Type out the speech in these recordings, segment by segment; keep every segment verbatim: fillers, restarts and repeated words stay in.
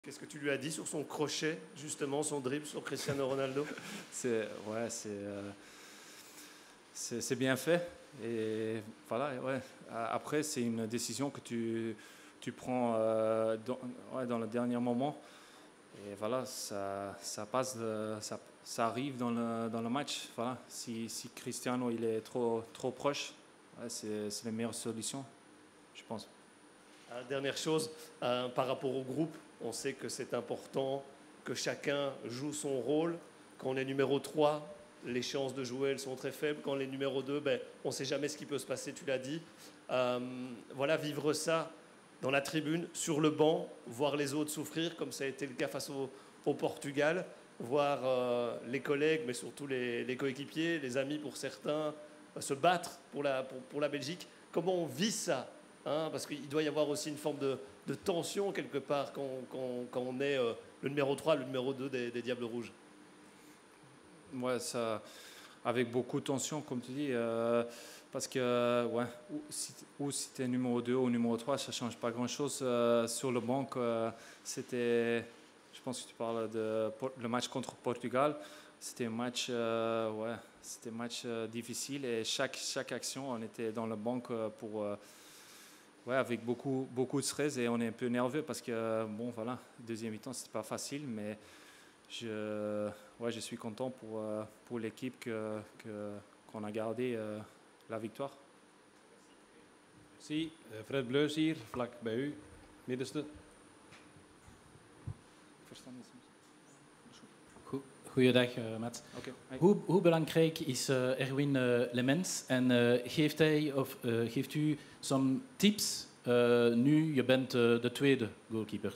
Qu'est-ce que tu lui as dit sur son crochet, justement, son dribble sur Cristiano Ronaldo? C'est ouais, c'est euh, c'est c'est bien fait. Et voilà, ouais. Après, c'est une décision que tu, tu prends euh, dans, ouais, dans le dernier moment. Et voilà, ça, ça passe, de, ça, ça arrive dans le, dans le match. Voilà. Si, si Cristiano il est trop, trop proche, ouais, c'est, c'est la meilleure solution, je pense. Euh, dernière chose, euh, par rapport au groupe, on sait que c'est important que chacun joue son rôle. Quand on est numéro trois, les chances de jouer elles sont très faibles. Quand on est numéro deux, ben, on ne sait jamais ce qui peut se passer, tu l'as dit. Euh, voilà, vivre ça dans la tribune, sur le banc, voir les autres souffrir, comme ça a été le cas face au, au Portugal, voir euh, les collègues, mais surtout les, les coéquipiers, les amis pour certains, euh, se battre pour la, pour, pour la Belgique. Comment on vit ça, hein, parce qu'il doit y avoir aussi une forme de, de tension quelque part quand, quand, quand on est euh, le numéro trois, le numéro deux des, des Diables Rouges. Ouais, ça, avec beaucoup de tension, comme tu dis, euh, parce que ouais, ou si, ou si tu es numéro deux ou numéro trois, ça ne change pas grand-chose. Euh, sur le banc, euh, c'était, je pense que tu parles de le match contre Portugal, c'était un match, euh, ouais, c'était un match euh, difficile et chaque, chaque action, on était dans le banc pour, euh, ouais, avec beaucoup, beaucoup de stress et on est un peu nerveux parce que, bon, voilà, deuxième mi-temps, c'était pas facile, mais je, ouais, je suis content pour, euh, pour l'équipe que, que, qu'on a gardé euh, la victoire. Merci. Fred Bleus hier, vlak bij u, middenste. Goeiedag, uh, Mats. Okay. Hoe, hoe belangrijk is uh, Erwin uh, Leemens en uh, geeft, hij, of, uh, geeft u some tips uh, nu je bent uh, de tweede goalkeeper?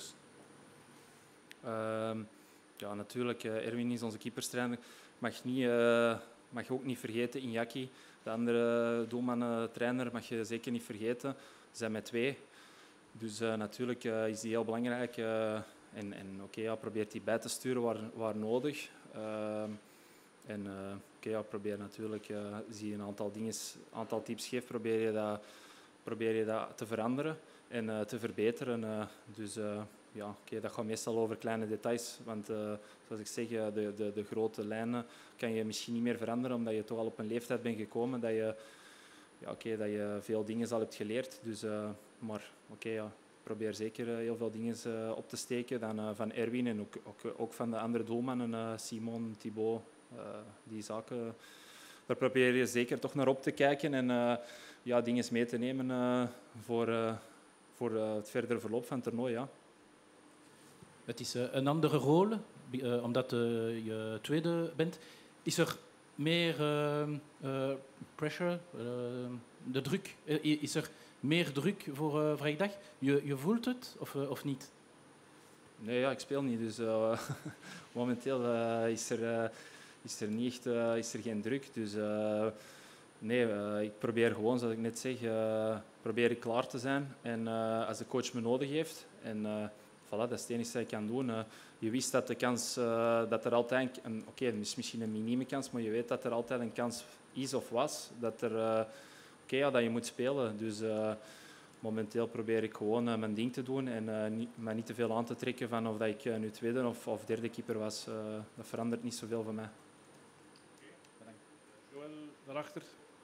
Uh, ja, natuurlijk. Uh, Erwin is onze keeperstrainer. Mag, niet, uh, mag je ook niet vergeten. Iñaki, de andere doelman-trainer, mag je zeker niet vergeten. Ze zijn met twee. Dus uh, natuurlijk uh, is die heel belangrijk. Uh, en en oké, okay, ja, probeert die bij te sturen waar, waar nodig. Uh, en uh, oké, okay, ja, probeer natuurlijk, uh, als je een aantal, dinges, aantal tips geeft, probeer je dat, probeer je dat te veranderen en uh, te verbeteren. Uh, dus uh, ja, okay, dat gaat meestal over kleine details. Want uh, zoals ik zeg, de, de, de grote lijnen kan je misschien niet meer veranderen, omdat je toch al op een leeftijd bent gekomen dat je, ja, okay, dat je veel dingen al hebt geleerd. Dus, uh, maar oké, okay, ja. probeer zeker heel veel dingen uh, op te steken dan, uh, van Erwin en ook, ook, ook van de andere doelmannen, uh, Simon, Thibaut, uh, die zaken. Daar probeer je zeker toch naar op te kijken en uh, ja, dingen mee te nemen uh, voor, uh, voor uh, het verdere verloop van het toernooi. Ja. Het is uh, een andere rol, uh, omdat uh, je tweede bent. Is er meer uh, uh, pressure, uh, de druk, uh, is er meer druk voor uh, vrijdag? Je, je voelt het of, uh, of niet? Nee, ja, ik speel niet. Dus uh, momenteel uh, is, er, uh, is er niet echt uh, is er geen druk. Dus uh, nee, uh, ik probeer gewoon, zoals ik net zeg, uh, probeer ik klaar te zijn. En uh, als de coach me nodig heeft. En uh, voilà, dat is het enige dat ik kan doen. Uh, je wist dat de kans, uh, dat er altijd, oké, okay, het is misschien een minieme kans, maar je weet dat er altijd een kans is of was. Dat er... Uh, Oké, okay, ja, dat je moet spelen. Dus uh, momenteel probeer ik gewoon uh, mijn ding te doen en uh, niet, me niet te veel aan te trekken van of dat ik uh, nu tweede of, of derde keeper was. Uh, dat verandert niet zoveel voor mij. Okay, bedankt. Joël, daarachter.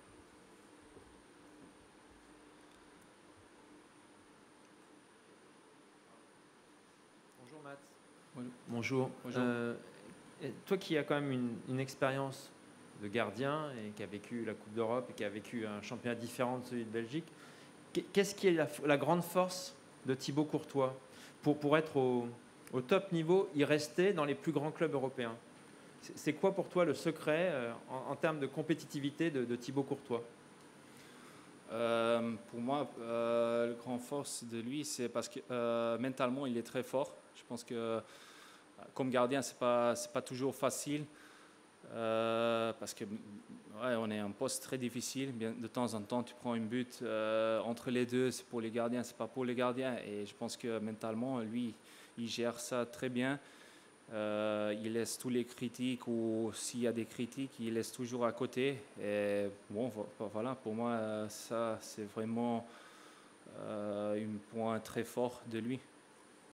Bonjour Matt. Bonjour. Bonjour. Euh, toi qui as quand même une, une expérience de gardien et qui a vécu la Coupe d'Europe et qui a vécu un championnat différent de celui de Belgique. Qu'est-ce qui est la, la grande force de Thibaut Courtois pour, pour être au, au top niveau, y rester dans les plus grands clubs européens? C'est quoi pour toi le secret euh, en, en termes de compétitivité de, de Thibaut Courtois? euh, Pour moi, euh, la grande force de lui, c'est parce que euh, mentalement, il est très fort. Je pense que comme gardien, ce n'est pas, c'est pas toujours facile. Euh, parce que ouais, on est un poste très difficile. Bien, de temps en temps, tu prends une but euh, entre les deux. C'est pour les gardiens, c'est pas pour les gardiens. Et je pense que mentalement, lui, il gère ça très bien. Euh, il laisse tous les critiques ou s'il y a des critiques, il laisse toujours à côté. Et bon, voilà, pour moi, ça, c'est vraiment euh, un point très fort de lui.